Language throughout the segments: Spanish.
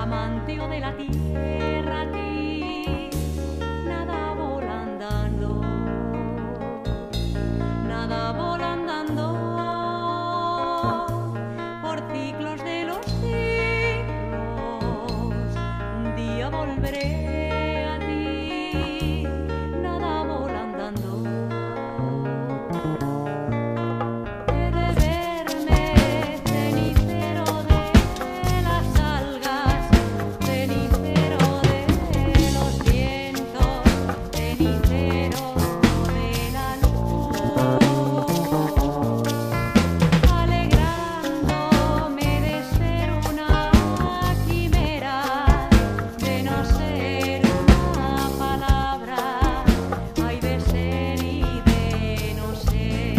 amanteo de la tierra, a ti nada volandando, nada volandando por ciclos de los siglos. Un día volveré a ti, nada volandando. He de verme cenicero de las algas, cenicero de los vientos, cenicero de la luz, alegrándome de ser una quimera, de no ser una palabra, ay, de ser y de no ser.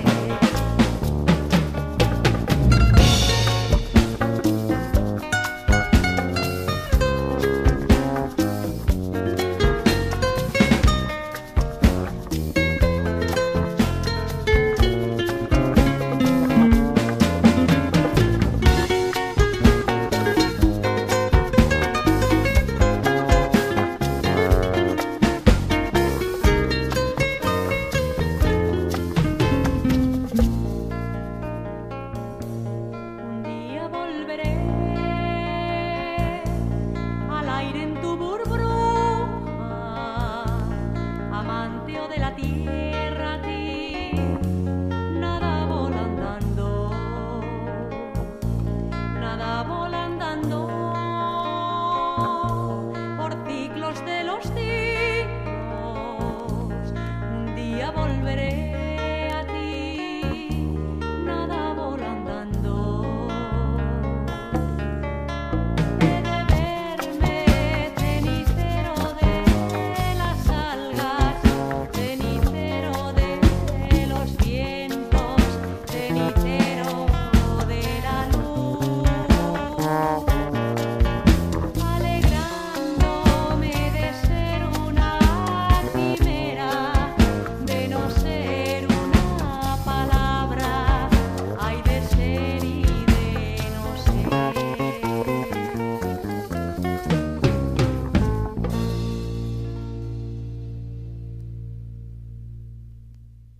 Un día volveré al aire en tu burbuja, amanteo de la tierra, a ti nada volandando, nada volandando.